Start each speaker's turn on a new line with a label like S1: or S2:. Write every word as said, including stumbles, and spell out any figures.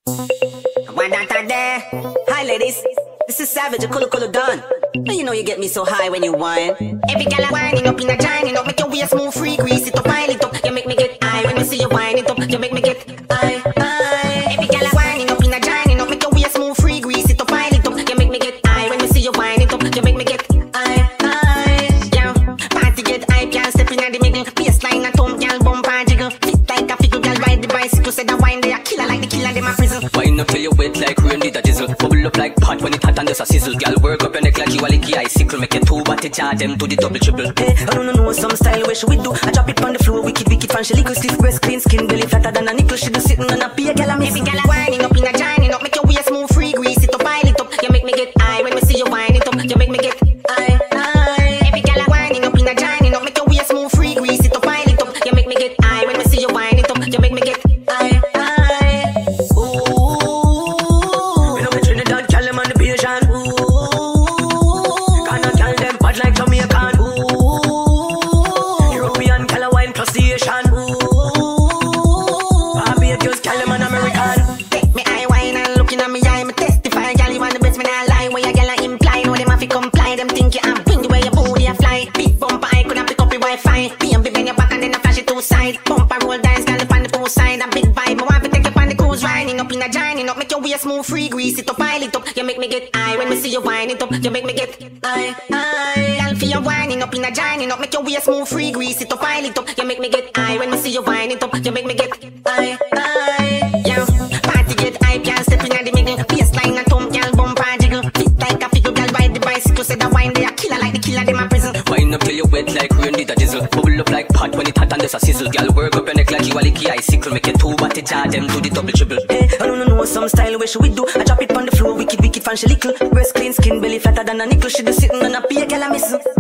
S1: Why not there? Hi ladies, this is Savage, a color color done. Now you know you get me so high when you whine. Every gal a whining up in a giant up, make your waist move free, grease it up, pile it up. You make me get high when you see you whine it up. You make me get high, high. Every gal a whining up in a giant up, make your waist move free, grease it up, pile it up. You make me get high when you see you whine it up. You make me get high, high. Yeah, party get high, can't step in at the middle. Baseline a thumb, gal bump and jiggle. Fit like a fickle, gal ride the bicycle. Say that wine they a killer like the killer them a prison.
S2: Wine up till you wet like rain did a drizzle. Bubble up like pot when it hot and there's a sizzle. Girl work up your neck like you a licky icicle. Make it two body charge them to the double triple.
S1: Hey, I don't know some style where should we do. I drop it on the floor, wicked wicked fancy liquor. Stiff breast, clean skin, belly flatter than a nickel. She do sitting on a pier, gal a miss. Every gal a whining up in a giant up, make your waist move free, grease it up, pile it up. You make me get high when me see you whine it up. You make me get high, high. Every gal a whining up in a giant up, make your waist move free, grease it up, pile it up. You make me get high when me see you whine it up. You make me get high, high. Ooh, we know me Trinidad, gal them on the Bayesian. Ooh, Ghana gal them bad like Jamaican. Ooh, European gal a wine plus the Asian. Ooh, Barbados gal them an American. Take me eye wine and looking at me eye, me testify. Gal you want the best, me not lie. Where your gal a imply, know them have to comply. Them think you am bring the way your booty a fly. Big bumper I could have pick up your Wi-Fi. B M B bend your back and then I flash it two side. Bumper roll dice, gal up on the two side. A big vibe, me want to take up on the cruise riding up in a giant up. Make your waist move free, grease it up, pile it up. You make me get high when me see you whine it up. You make me get high, high. Gal feel you whining up in a giant up. Make your waist move free, grease it up, pile it up. You make me get high when me see you whine it up. You make me get high, high. Yeah, party get high, can't step in at the middle. Baseline a thumb, gal bump and jiggle. Fit like a fickle, gal ride the bicycle. Say that wine they a killer like the killer them a prison.
S2: Wine up till you wet like rain did a drizzle. Bubble up like pot when it hot and there's a sizzle. Girl work up your neck like you a licky icicle. Make it two body charge them to the double triple.
S1: Hey, I don't know some style where should we do. I drop it on the floor, wicked wicked fancy lickle. Breast clean skin, belly flatter than a nickel. She do sitting on a pier, gal a miss.